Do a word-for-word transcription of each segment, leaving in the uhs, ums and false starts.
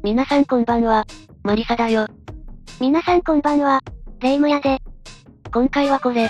皆さんこんばんは。マリサだよ。 皆さんこんばんは。レイムヤで。 今回はこれ。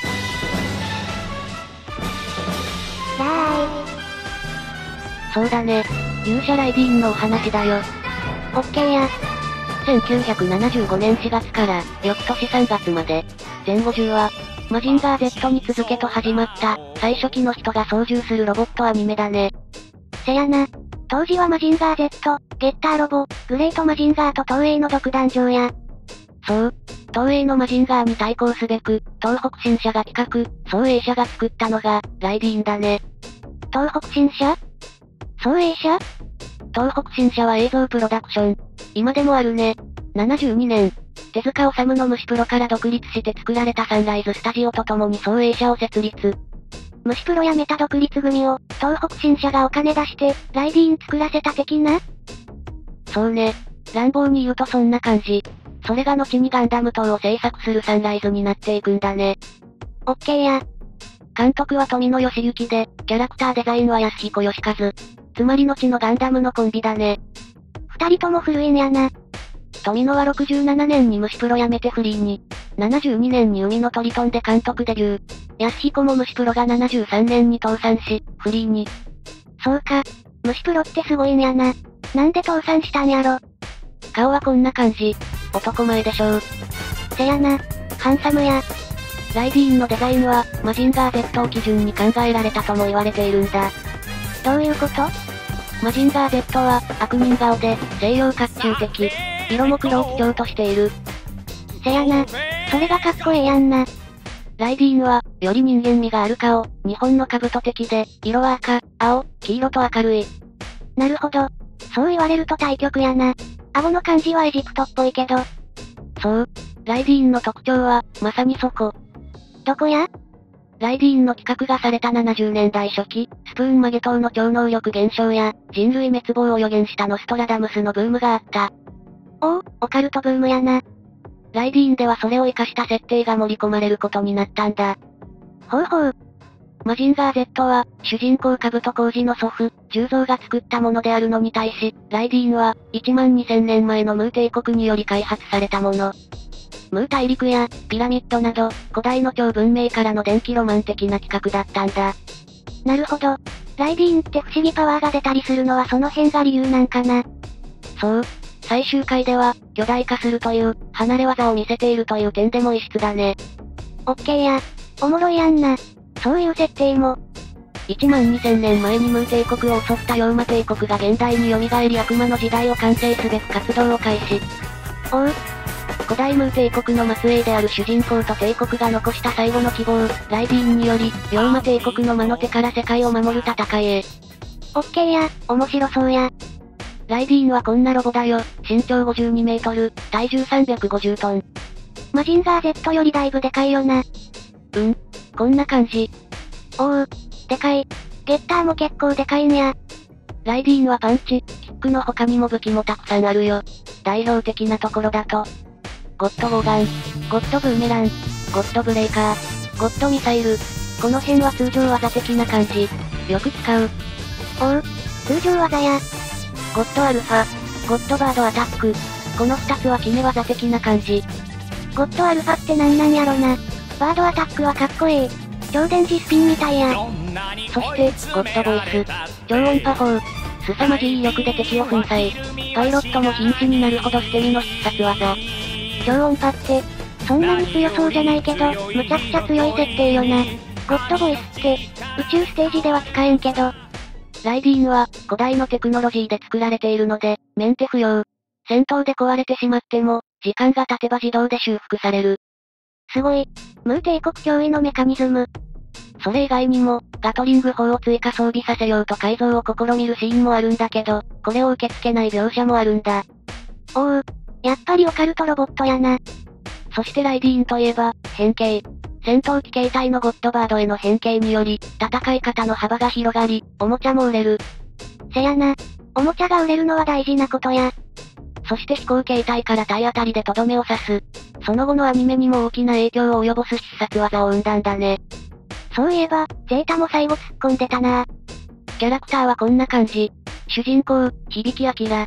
ラーイ。 そうだね。勇者ライディーンのお話だよ。 オッケーや。 せんきゅうひゃくななじゅうごねんしがつから、翌年さんがつまで、全ごじゅうわ、マジンガー Z に続けと始まった、最初期の人が操縦するロボットアニメだね。 せやな。当時はマジンガー Z、ゲッターロボ、グレートマジンガーと東映の独壇場や。 そう。東映のマジンガーに対抗すべく、東北新社が企画、創映社が作ったのが、ライディーンだね。 東北新社？創映社？ 東北新社は映像プロダクション。今でもあるね。ななじゅうにねん、手塚治虫の虫プロから独立して作られたサンライズスタジオと共に創映社を設立。 虫プロやめた独立組を、東北新社がお金出して、ライディーン作らせた的な？ そうね。乱暴に言うとそんな感じ。それが後にガンダム等を制作するサンライズになっていくんだね。 オッケーや。 監督は富野義行で、キャラクターデザインは安彦義和。つまり後のガンダムのコンビだね。 二人とも古いんやな。 富野はろくじゅうななねんに虫プロ辞めてフリーに。ななじゅうにねんに海のトリトンで監督デビュー。安彦も虫プロがななじゅうさんねんに倒産し、フリーに。 そうか。虫プロってすごいんやな。なんで倒産したんやろ。 顔はこんな感じ。男前でしょう。 せやな。ハンサムや。 ライディーンのデザインは、マジンガー Z を基準に考えられたとも言われているんだ。 どういうこと？ マジンガー Z は、悪人顔で、西洋甲冑的。色も黒を基調としている。 せやな。それがかっこええやんな。 ライディーンは、より人間味がある顔、日本の兜的で、色は赤、青、黄色と明るい。 なるほど。そう言われると対極やな。顎の感じはエジプトっぽいけど。 そう。ライディーンの特徴は、まさにそこ。 どこや？ ライディーンの企画がされたななじゅうねんだい初期、スプーンマゲ島の超能力減少や、人類滅亡を予言したノストラダムスのブームがあった。 おお、オカルトブームやな。 ライディーンではそれを活かした設定が盛り込まれることになったんだ。 ほうほう。 マジンガー Z は、主人公カブト工事の祖父、重蔵が作ったものであるのに対し、ライディーンは、いちまんにせんねんまえのムー帝国により開発されたもの。ムー大陸や、ピラミッドなど、古代の超文明からの電気ロマン的な企画だったんだ。 なるほど。ライディーンって不思議パワーが出たりするのはその辺が理由なんかな。 そう。最終回では、巨大化するという、離れ技を見せているという点でも異質だね。 オッケーや。おもろいやんな。そういう設定も。 いちまんにせんねんまえにムー帝国を襲ったローマ帝国が現代に蘇り悪魔の時代を完成すべく活動を開始。 おう。 古代ムー帝国の末裔である主人公と帝国が残した最後の希望、ライディーンにより、ローマ帝国の魔の手から世界を守る戦いへ。 オッケーや。面白そうや。 ライディーンはこんなロボだよ。身長ごじゅうにメートル、体重さんびゃくごじゅうトン。 マジンガー Z よりだいぶでかいよな。 うん。こんな感じ。 おう。でかい。ゲッターも結構でかいんや。 ライディーンはパンチ、キックの他にも武器もたくさんあるよ。代表的なところだと、ゴッドボウガン、ゴッドブーメラン、ゴッドブレイカー、ゴッドミサイル。この辺は通常技的な感じ。よく使う。 おう。通常技や。 ゴッドアルファ、ゴッドバードアタック。この二つは決め技的な感じ。 ゴッドアルファってなんなんやろな。バードアタックはかっこいい。超電磁スピンみたいや。 そして、ゴッドボイス。超音波砲。凄まじい威力で敵を粉砕。パイロットも瀕死になるほど捨て身の必殺技。 超音波って、そんなに強そうじゃないけど、むちゃくちゃ強い設定よな。ゴッドボイスって、宇宙ステージでは使えんけど。 ライディーンは、古代のテクノロジーで作られているので、メンテ不要。戦闘で壊れてしまっても、時間が経てば自動で修復される。 すごい。ムー帝国脅威のメカニズム。 それ以外にも、ガトリング砲を追加装備させようと改造を試みるシーンもあるんだけど、これを受け付けない描写もあるんだ。 おう。やっぱりオカルトロボットやな。 そしてライディーンといえば、変形。戦闘機形態のゴッドバードへの変形により、戦い方の幅が広がり、おもちゃも売れる。 せやな。おもちゃが売れるのは大事なことや。 そして飛行形態から体当たりでとどめを刺す。その後のアニメにも大きな影響を及ぼす必殺技を生んだんだね。 そういえば、ゼータも最後突っ込んでたな。 キャラクターはこんな感じ。主人公、響明。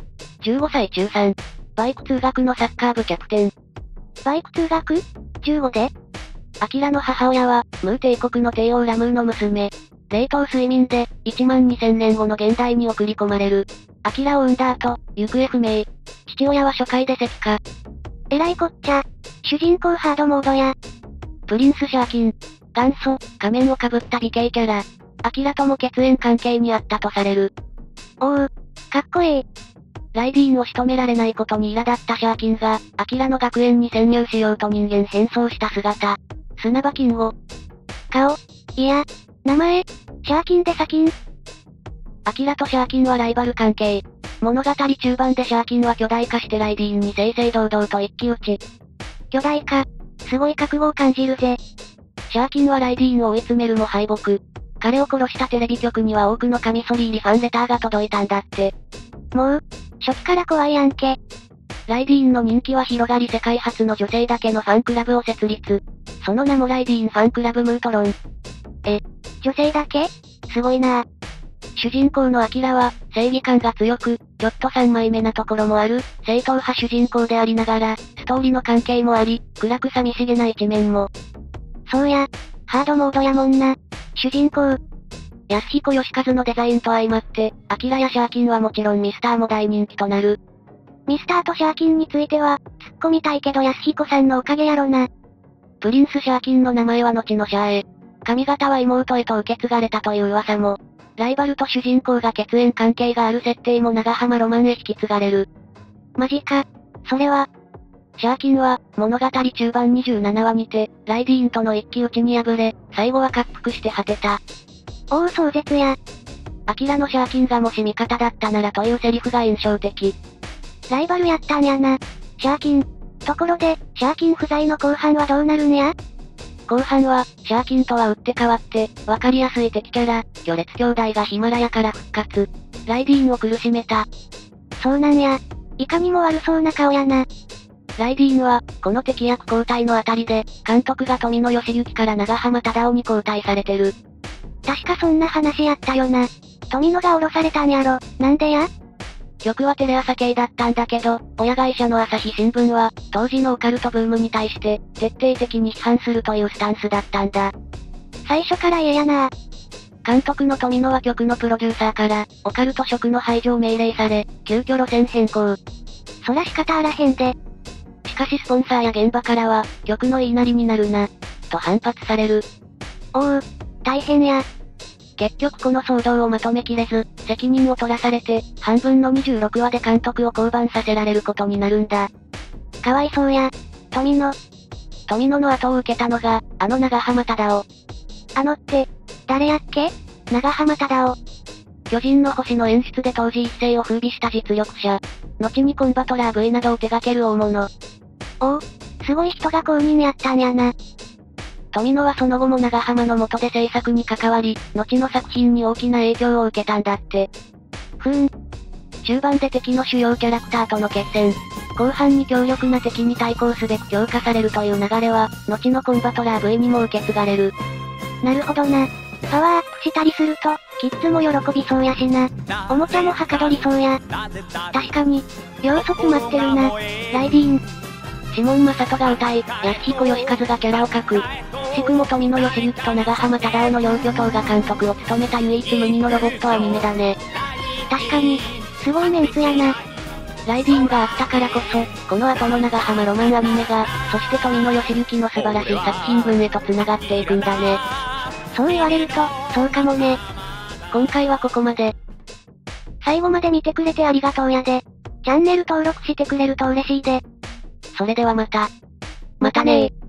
じゅうごさい中さん。バイク通学のサッカー部キャプテン。 バイク通学 ?じゅうご でアキラの母親は、ムー帝国の帝王ラムーの娘。冷凍睡眠で、いちまんにせんねんごの現代に送り込まれる。アキラを産んだ後、行方不明。父親は初回で石化。 えらいこっちゃ。主人公ハードモードや。 プリンスシャーキン。元祖、仮面をかぶった美形キャラ。アキラとも血縁関係にあったとされる。 おう、かっこいい。 ライディーンを仕留められないことに苛立ったシャーキンが、アキラの学園に潜入しようと人間変装した姿。砂場キンゴ。 顔。いや、名前、シャーキンでサキン。 アキラとシャーキンはライバル関係。物語中盤でシャーキンは巨大化してライディーンに正々堂々と一騎打ち。 巨大化。すごい覚悟を感じるぜ。 シャーキンはライディーンを追い詰めるも敗北。彼を殺したテレビ局には多くのカミソリ入りファンレターが届いたんだって。 もう、初期から怖いやんけ。 ライディーンの人気は広がり世界初の女性だけのファンクラブを設立。その名もライディーンファンクラブムートロン。 え、女性だけすごいなぁ。 主人公のアキラは、正義感が強く、ちょっと三枚目なところもある、正統派主人公でありながら、ストーリーの関係もあり、暗く寂しげな一面も。 そうや、ハードモードやもんな。主人公。 安彦義和のデザインと相まって、アキラやシャーキンはもちろんミスターも大人気となる。 ミスターとシャーキンについては、突っ込みたいけど安彦さんのおかげやろな。 プリンスシャーキンの名前は後のシャーへ。髪型は妹へと受け継がれたという噂も。ライバルと主人公が血縁関係がある設定も長浜ロマンへ引き継がれる。 マジか。それは、 シャーキンは、物語中盤にじゅうななわにて、ライディーンとの一騎打ちに敗れ、最後は滑腹して果てた。 大壮絶や。 アキラのシャーキンがもし味方だったならというセリフが印象的。 ライバルやったんやな。シャーキン。ところで、シャーキン不在の後半はどうなるんや？ 後半は、シャーキンとは打って変わって、わかりやすい敵キャラ、魚列兄弟がヒマラヤから復活。ライディーンを苦しめた。 そうなんや。いかにも悪そうな顔やな。 ライディーンは、この敵役交代のあたりで、監督が富野義行から長浜忠夫に交代されてる。 確かそんな話やったよな。富野が降ろされたんやろ、なんでや？ 曲はテレ朝系だったんだけど、親会社の朝日新聞は、当時のオカルトブームに対して、徹底的に批判するというスタンスだったんだ。 最初から嫌やな。 監督の富野は曲のプロデューサーから、オカルト色の排除を命令され、急遽路線変更。 そら仕方あらへんで。 しかしスポンサーや現場からは、曲の言いなりになるな、と反発される。 おう、大変や。 結局この騒動をまとめきれず、責任を取らされて、半分のにじゅうろくわで監督を降板させられることになるんだ。 かわいそうや。富野。 富野の後を受けたのが、あの長浜忠夫。 あのって、誰やっけ？長浜忠夫。 巨人の星の演出で当時一世を風靡した実力者。後にコンバトラー V などを手掛ける大物。 おう、すごい人が公認やったんやな。 富野はその後も長浜の下で制作に関わり、後の作品に大きな影響を受けたんだって。 ふーん。 中盤で敵の主要キャラクターとの決戦。後半に強力な敵に対抗すべく強化されるという流れは、後のコンバトラー V にも受け継がれる。 なるほどな。パワーアップしたりすると、キッズも喜びそうやしな。おもちゃもはかどりそうや。確かに、要素詰まってるな。ライディーン。 シモン正人が歌い、安彦義和がキャラを描く。しくも富野義行と長浜忠夫の両巨頭が監督を務めた唯一無二のロボットアニメだね。 確かに、すごいメンツやな。 ライディーンがあったからこそ、この後の長浜ロマンアニメが、そして富野義行の素晴らしい作品群へと繋がっていくんだね。 そう言われると、そうかもね。 今回はここまで。 最後まで見てくれてありがとうやで。チャンネル登録してくれると嬉しいで。 それではまた。 またねー。